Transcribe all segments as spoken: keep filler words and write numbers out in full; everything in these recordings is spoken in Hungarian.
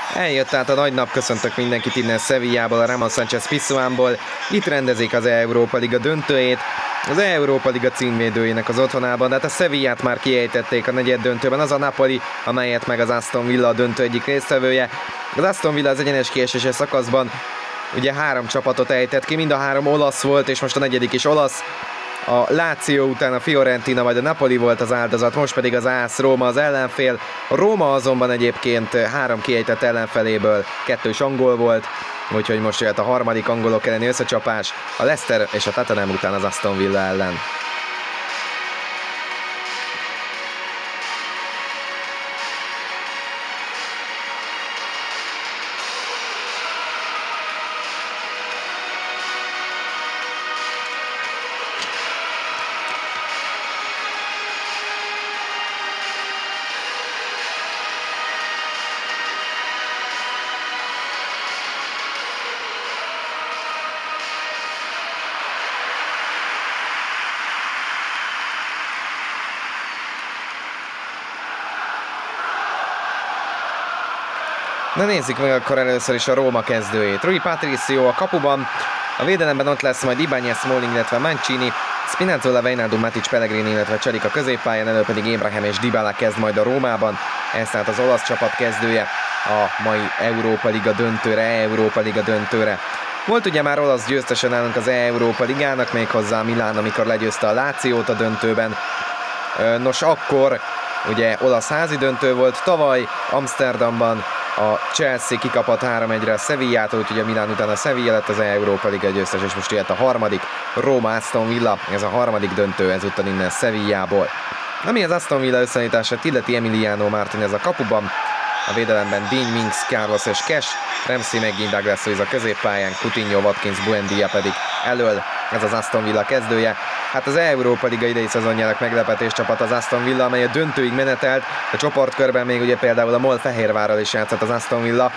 Eljött tehát a nagy nap, köszöntök mindenkit innen Sevillából, a Ramon Sánchez Pizjuánból. Itt rendezik az Európa Liga döntőjét, az Európa Liga címvédőjének az otthonában, de hát a Sevillát már kiejtették a negyed döntőben, az a Napoli, amelyet meg az Aston Villa a döntő egyik résztvevője. Az Aston Villa az egyenes kieséses szakaszban ugye három csapatot ejtett ki, mind a három olasz volt, és most a negyedik is olasz. A Lazio után a Fiorentina vagy a Napoli volt az áldozat, most pedig az á es Róma az ellenfél. A Róma azonban egyébként három kiejtett ellenfeléből kettős angol volt, úgyhogy most jöhet a harmadik angolok elleni összecsapás a Leicester és a Tottenham után az Aston Villa ellen. Na nézzük meg akkor először is a Róma kezdőjét. Rui Patricio a kapuban, a védelemben ott lesz majd Ibanez, Smalling, illetve Mancini, Spinazzola, Wijnaldum, Matic, Pellegrini, illetve Cselik a középpályán, elő pedig Abraham és Dybala kezd majd a Rómában. Ez tehát az olasz csapat kezdője a mai Európa Liga döntőre, Európa Liga döntőre. Volt ugye már olasz győztese nálunk az Európa Ligának, méghozzá Milán, amikor legyőzte a Lációt a döntőben. Nos, akkor ugye olasz házi döntő volt, tavaly Amsterdamban a Chelsea kikapott három egyre a Sevillától, úgyhogy a Milán után a Sevilla lett az Európa Liga győztes, és most jöhet a harmadik, Róma Aston Villa, ez a harmadik döntő ezúttal innen Sevillából. Ami az Aston Villa összeállítását illeti, Emiliano Martinez a kapuban, a védelemben Dean Minks, Carlos és Cash, Ramsey, McGinn, Douglas Luiz a középpályán, Coutinho, Watkins, Buendia pedig elől, ez az Aston Villa kezdője. Hát az Európa Liga idei szezonjának meglepetés csapat az Aston Villa, amely a döntőig menetelt, a csoportkörben még ugye például a MOL Fehérvárral is játszott az Aston Villa.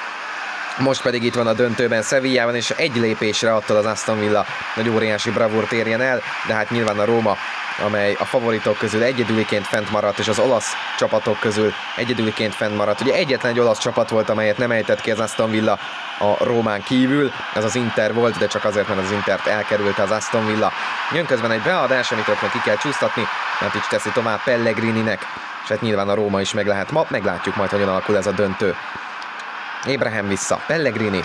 Most pedig itt van a döntőben Sevillában, és egy lépésre attól az Aston Villa nagy óriási bravúrt érjen el, de hát nyilván a Róma, amely a favoritok közül egyedüliként fent maradt, és az olasz csapatok közül egyedüliként fent maradt. Ugye egyetlen egy olasz csapat volt, amelyet nem ejtett ki az Aston Villa a Rómán kívül, ez az Inter volt, de csak azért, mert az Intert elkerülte az Aston Villa. Jön közben egy beadás, amit rögtön ki kell csúsztatni, Matic teszi tovább Pellegrininek, és hát nyilván a Róma is meg lehet ma, meglátjuk majd, hogyan alakul ez a döntő. Abraham vissza, Pellegrini.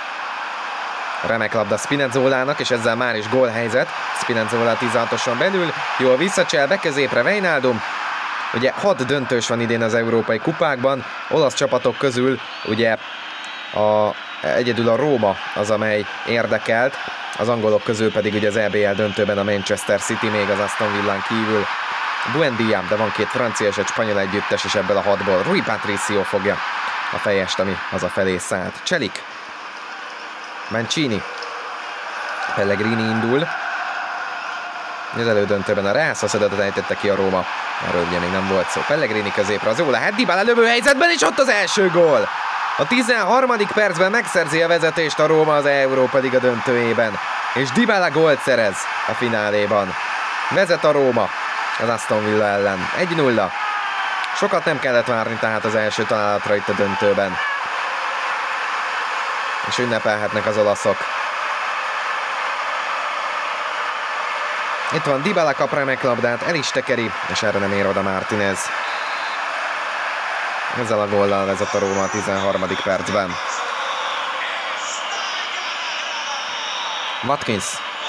Remek labda Spinazzolának, és ezzel már is gólhelyzet. Spinazzola tizenhatoson belül, jól visszacsel, be középre Wijnaldum. Ugye hat döntős van idén az európai kupákban, olasz csapatok közül ugye a, egyedül a Róma az, amely érdekelt, az angolok közül pedig ugye az é bé el döntőben a Manchester City, még az Aston Villán kívül. Buendia, de van két francia és egy spanyol együttes, és ebből a hatból Rui Patricio fogja a fejest, ami hazafelé szállt. Cselik, Mancini, Pellegrini indul. Az elődöntőben a Real Sociedadet ejtette ki a Róma, erről ugye még nem volt szó. Pellegrini középre, az jó lehet, Dybala lövő helyzetben, és ott az első gól! A tizenharmadik percben megszerzi a vezetést a Róma az Európa Liga döntőjében, és Dybala gólt szerez a fináléban. Vezet a Róma az Aston Villa ellen. egy nulla. Sokat nem kellett várni tehát az első találatra itt a döntőben. És ünnepelhetnek az olaszok. Itt van Dybala, kap remek labdát, el is tekeri, és erre nem ér oda Martinez. Ezzel a góllal vezet a Róma a tizenharmadik percben. Watkins.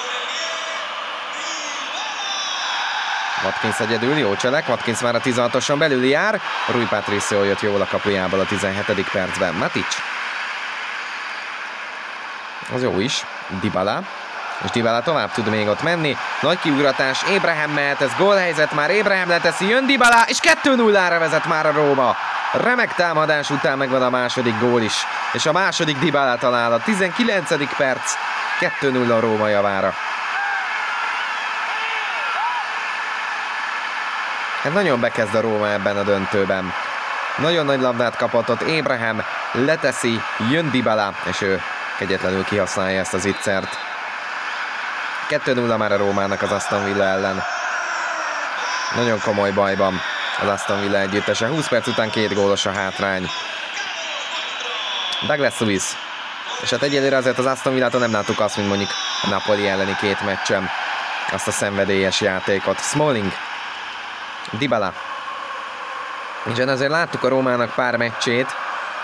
Watkins egyedül, jó cselek, Watkins már a tizenhatoson belül jár. Rui Patricio jött jól a kapujából a tizenhetedik percben. Matic. Az jó is. Dybala. És Dybala tovább tud még ott menni. Nagy kiugratás, Abraham mehet, ez gólhelyzet, már Abraham leteszi, jön Dybala, és kettő nullára vezet már a Róma. Remek támadás után megvan a második gól is. És a második Dybala talál a tizenkilencedik perc. kettő nulla a Róma javára. Hát nagyon bekezd a Róma ebben a döntőben. Nagyon nagy labdát kapott ott Abraham, leteszi, jön Dybala, és ő kegyetlenül kihasználja ezt az ittszert. kettő nulla már a Rómának az Aston Villa ellen. Nagyon komoly bajban az Aston Villa együttese. húsz perc után két gólos a hátrány. Douglas Luiz. És hát egyelőre azért az Aston Villától nem láttuk azt, mint mondjuk a Napoli elleni két meccsen. Azt a szenvedélyes játékot. Smalling. Dybala. És azért láttuk a Rómának pár meccsét.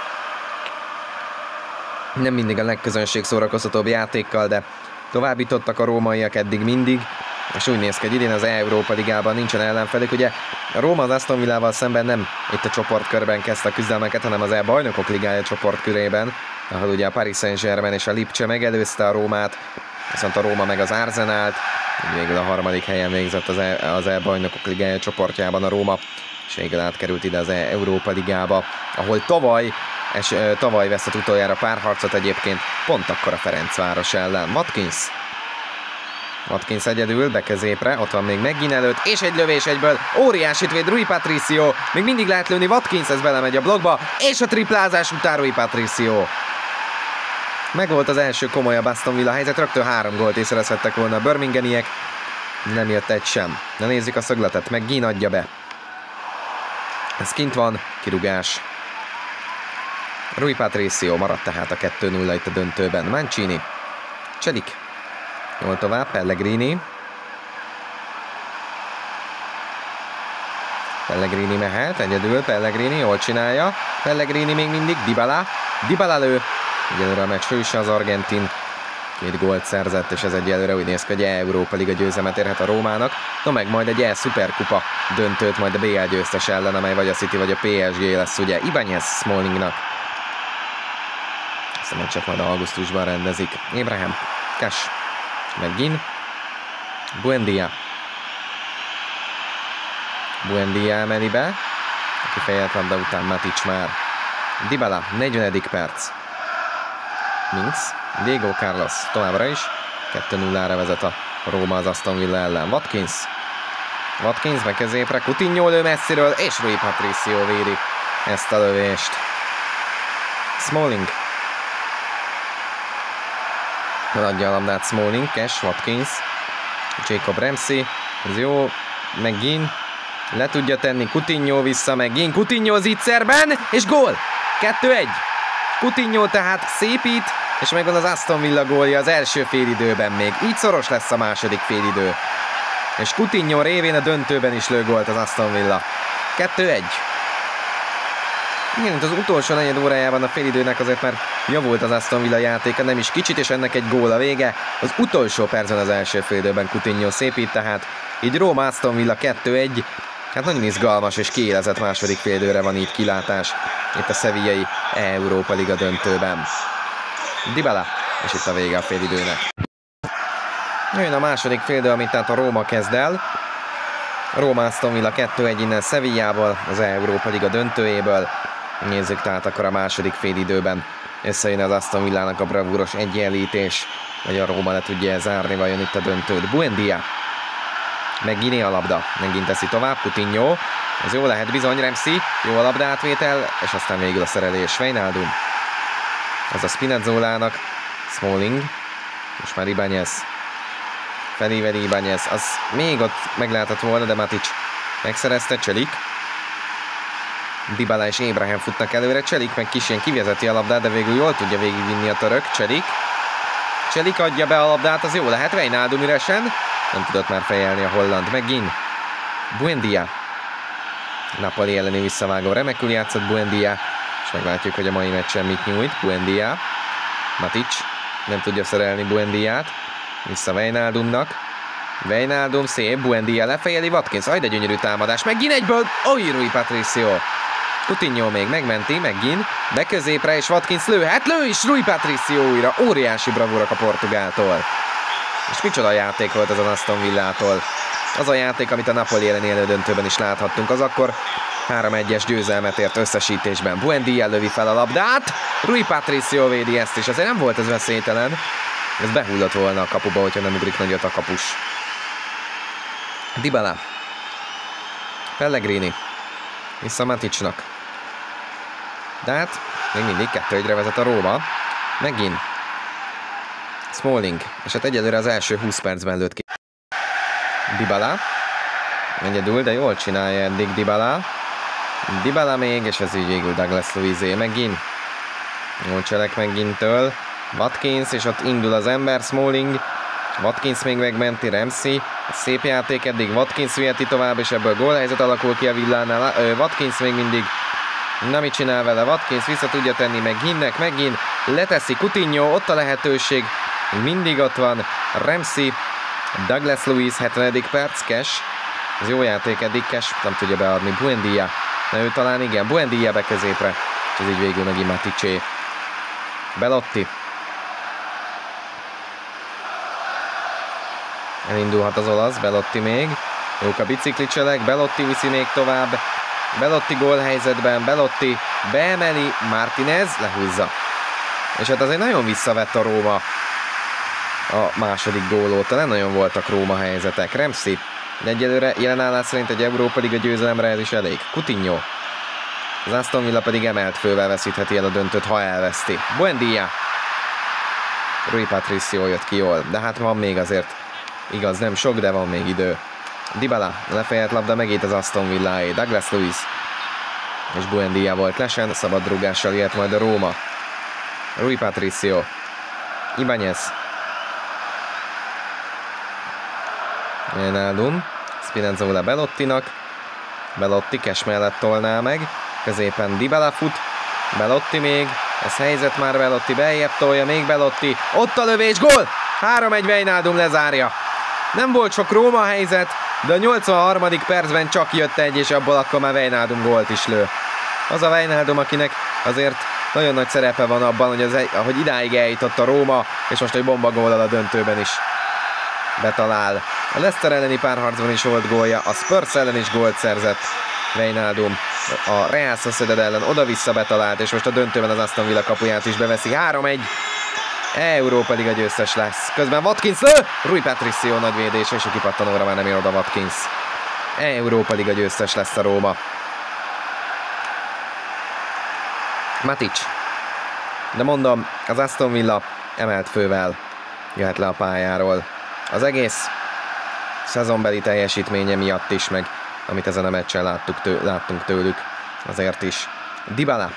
Nem mindig a legközönség szórakoztatóbb játékkal, de továbbítottak a rómaiak eddig mindig. És úgy néz ki, hogy idén az Európa Ligában nincsen ellenfelük. Ugye a Róma az Aston Villával szemben nem itt a csoportkörben kezdte a küzdelmeket, hanem az E-bajnokok ligája csoportkörében, ahol ugye a Paris Saint-Germain és a Lipcse megelőzte a Rómát, viszont a Róma meg az Arsenált, végül a harmadik helyen végzett az, e, az E-bajnokok ligája csoportjában a Róma, és végül átkerült ide az Európa Ligába, ahol tavaly, és tavaly veszett utoljára párharcot egyébként, pont akkor a Ferencváros ellen. Watkins. Watkins egyedül, be középre, ott van még McGinn előtt, és egy lövés egyből, óriásit véd Rui Patricio, még mindig lehet lőni, Watkins, ez belemegy a blokkba, és a triplázás után Rui Patricio. Megvolt az első komolyabb Aston Villa helyzet, rögtön három gólt is szerezhettek volna a birminghamiek, nem jött egy sem. Na nézzük a szögletet, McGinn adja be. Ez kint van, kirugás. Rui Patricio maradt tehát a kettő nulla itt a döntőben. Mancini, Celik. Jól tovább, Pellegrini. Pellegrini mehet, egyedül Pellegrini, jól csinálja. Pellegrini még mindig, Dybala. Dybala lő. Egyelőre a meccs hőse az argentin. Két gólt szerzett, és ez egyelőre úgy néz ki, hogy Európa Liga győzelmet érhet a Rómának. No meg majd egy E-szuperkupa döntőt majd a bé el győztes ellen, amely vagy a City vagy a pé es gé lesz, ugye Ibanez Smallingnak. Ezt a meccset majd augusztusban rendezik. Abraham, Cash. McGinn, Buendia. Buendia emeli be, aki fejelt labda után Matic már. Dybala, negyvenedik perc. Minx, Diego Carlos továbbra is. kettő nullára vezet a Róma az Aston Villa ellen. Watkins. Watkins meg középre, Coutinho lő messziről, és Rui Patricio védi ezt a lövést. Smalling. Adja a labdát Smalling, Cash, Watkins, Jacob Ramsey, ez jó, McGinn, le tudja tenni, Coutinho vissza, McGinn, Coutinho az ígyszerben, és gól! kettő egy. Coutinho tehát szépít, és megvan az Aston Villa gólja az első félidőben még, így szoros lesz a második félidő. És Coutinho révén a döntőben is lő gólt az Aston Villa. kettő egy. Igen, itt az utolsó negyed órájában a félidőnek azért már javult az Aston Villa játéka, nem is kicsit, és ennek egy gól a vége. Az utolsó percben az első félidőben Coutinho szépít, tehát így Róma Aston Villa kettő egy. Hát nagyon izgalmas és kiélezett második félidőre van így kilátás itt a sevillai Európa Liga döntőben. Dybala, és itt a vége a félidőnek. Jön a második félidő, amit tehát a Róma kezd el. Róma Aston Villa kettő egy innen Sevillából, az Európa Liga döntőjéből. Nézzük tehát akkor a második félidőben. Összejön az Aston Villának a bravúros egyenlítés, vagy a Róma le tudja zárni vajon itt a döntőt. Buendia. McGinn a labda. McGinn teszi tovább, Coutinho. Ez jó lehet bizony, Ramsey. Jó a labdátvétel, és aztán végül a szerelés. Wijnaldum. Ez a Spinazzolának. Smalling. Most már Ibanez. Felíveli Ibanez. Az még ott meg lehetett volna, de Matic megszerezte. Celik. Dybala és Abraham futnak előre. Celik meg kis ilyen kivezeti a labdát, de végül jól tudja végigvinni a török. Celik. Celik adja be a labdát, az jó lehet. Wijnaldum üresen. Nem tudott már fejelni a holland. McGinn. Buendia. Napoli elleni visszavágó. Remekül játszott Buendia. És meglátjuk, hogy a mai meccsen mit nyújt. Buendia. Matic. Nem tudja szerelni Buendiát. Vissza Wijnaldumnak. Wijnaldum szép. Buendia lefejeli. Watkins. Aj, de gyönyörű támadás. McGinn egyből. Oly, Rui Patricio. Coutinho még megmenti. McGinn. Be középre, és Watkins lőhet. Lő is Rui Patricio újra. Óriási bravúrok a portugáltól. És micsoda játék volt az Aston Villától. Az a játék, amit a Napoli elleni elődöntőben is láthattunk, az akkor három egyes győzelmet ért összesítésben. Buendia lövi fel a labdát, Rui Patricio védi ezt, és azért nem volt ez veszélytelen. Ez behullott volna a kapuba, hogyha nem ugrik nagyot a kapus. Dybala. Pellegrini. Vissza Maticnak. De hát még mindig kettő egyre vezet a Róma. McGinn. Smalling, és hát egyelőre az első húsz percben lőtt ki. Dybala. Egyedül, de jól csinálja eddig Dybala. Dybala még, és ez így végül Douglas Luizé. McGinn. Jó cselek megintől. Watkins, és ott indul az ember, Smalling. Watkins még megmenti, Ramsey. Szép játék eddig, Watkins viheti tovább, és ebből gólhelyzet alakul ki a Villánál. Watkins még mindig nem mit csinál vele, Watkins vissza tudja tenni meg Hinnek, megint leteszi Coutinho, ott a lehetőség, mindig ott van Ramsey, Douglas Luiz, hetvenedik perc, Cash, ez jó játék eddig, Cash nem tudja beadni, Buendia, na ő talán igen, Buendia be középre, és ez így végül megint Maticé. Belotti. Elindulhat az olasz, Belotti még, jók a biciklicselek, Belotti viszi még tovább, Belotti gólhelyzetben, Belotti beemeli, Martinez lehúzza. És hát azért nagyon visszavett a Róma a második gól óta, nem nagyon voltak Róma helyzetek. Ramsey, de egyelőre jelen állás szerint egy Európa Liga győzelemre ez is elég. Coutinho, az Aston Villa pedig emelt fővel veszítheti el a döntőt, ha elveszti. Buendia, Rui Patricio jött ki jól, de hát van még azért, igaz nem sok, de van még idő. Dybala, lefejelt labda megint az Aston Villaé, Douglas Luiz és Buendia volt lesen, szabad rúgással ilyet majd a Róma. Rui Patricio, Ibáñez, Wijnaldum, Spinazzola Belottinak, Belotti Cash mellett tolná meg, középen Dybala fut, Belotti még, ez helyzet már, Belotti beljebb tolja, még Belotti, ott a lövés, gól! három egy Wijnaldum lezárja. Nem volt sok Róma helyzet, de a nyolcvanharmadik percben csak jött egy, és abból akkor már Wijnaldum gólt is lő. Az a Wijnaldum, akinek azért nagyon nagy szerepe van abban, hogy, az, hogy idáig eljutott a Róma, és most egy bomba góllal a döntőben is betalál. A Leicester elleni párharcban is volt gólja, a Spurs ellen is gólt szerzett Wijnaldum. A Real Sociedad ellen oda-vissza betalált, és most a döntőben az Aston Villa kapuját is beveszi. három egy. Európa Liga győztes lesz. Közben Watkins lő! Rui Patricio nagy védés, és a kipattanóra már nem ér oda Watkins. Európa Liga győztes lesz a Róma. Matic. De mondom, az Aston Villa emelt fővel jöhet le a pályáról. Az egész szezonbeli teljesítménye miatt is, meg amit ezen a meccsen láttuk tő, láttunk tőlük, azért is. Dybala.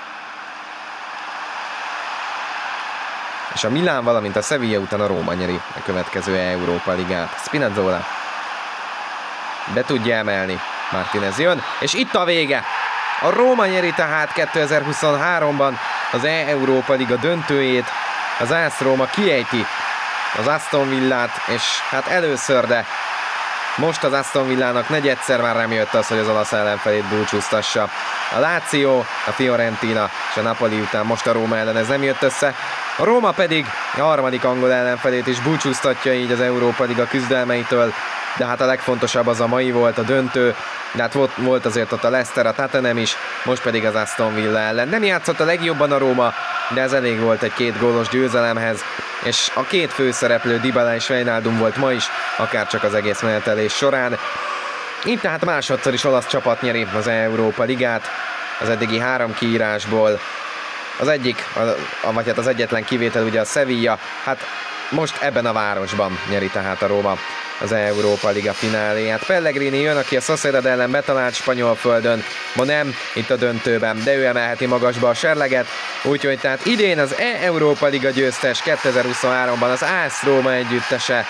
És a Milán, valamint a Sevilla után a Róma nyeri a következő Európa Ligát. Spinazzola be tudja emelni. Martinez jön, és itt a vége. A Róma nyeri tehát kétezer-huszonháromban az Európa Liga döntőjét. Az á es Róma kiejti az Aston Villát, és hát először, de most az Aston Villának negyedszer már nem jött az, hogy az olasz ellenfelét búcsúztassa. A Lazio, a Fiorentina és a Napoli után most a Róma ellen ez nem jött össze. A Róma pedig a harmadik angol ellenfelét is búcsúztatja így az Európa Liga küzdelmeitől, de hát a legfontosabb az a mai volt, a döntő, de hát volt, volt azért ott a Leicester, a Tottenham is, most pedig az Aston Villa ellen. Nem játszott a legjobban a Róma, de ez elég volt egy két gólos győzelemhez, és a két főszereplő, Dybala és Wijnaldum volt ma is, akár csak az egész menetelés során. Így tehát másodszor is olasz csapat nyeri az Európa Ligát, az eddigi három kiírásból. Az egyik, a, vagy hát az egyetlen kivétel ugye a Sevilla, hát most ebben a városban nyeri tehát a Róma az Európa Liga fináléját. Pellegrini jön, aki a Sociedad ellen betalált spanyol földön, ma nem itt a döntőben, de ő emelheti magasba a serleget, úgyhogy tehát idén az Európa Liga győztes kétezer-huszonháromban az á es Róma együttese.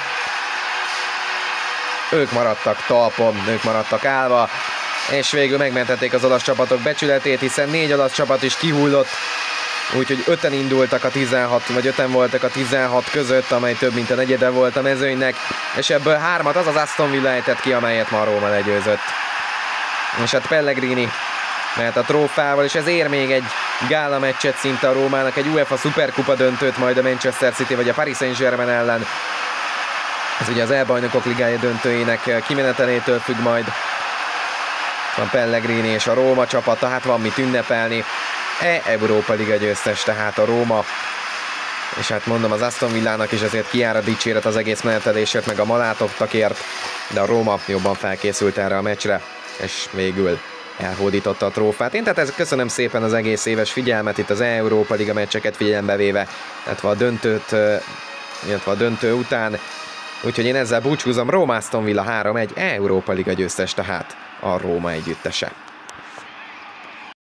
Ők maradtak talpon, ők maradtak állva, és végül megmentették az olasz csapatok becsületét, hiszen négy olasz csapat is kihullott, úgyhogy öten indultak a tizenhat, vagy öten voltak a tizenhat között, amely több mint a negyede volt a mezőnynek, és ebből hármat az az Aston Villa ejtett ki, amelyet ma a Róma legyőzött. És hát Pellegrini mert a trófával, és ez ér még egy gála meccset szinte a Rómának, egy UEFA Superkupa döntőt majd a Manchester City vagy a Paris Saint-Germain ellen. Ez ugye az E-bajnokok ligája döntőjének kimenetelétől függ majd. Van Pellegrini és a Róma csapata, hát van mit ünnepelni. E-Európa Liga győztes tehát a Róma. És hát mondom, az Aston Villának is azért kijár a dicséret az egész menetelésért, meg a malátoktakért, de a Róma jobban felkészült erre a meccsre, és végül elhódította a trófát. Én tehát ez, köszönöm szépen az egész éves figyelmet itt az Európa Liga meccseket figyelembe véve, illetve a döntőt, illetve a döntő után. Úgyhogy én ezzel búcsúzom, Róma Aston Villa három egy, Európa Liga győztes tehát a Róma együttese.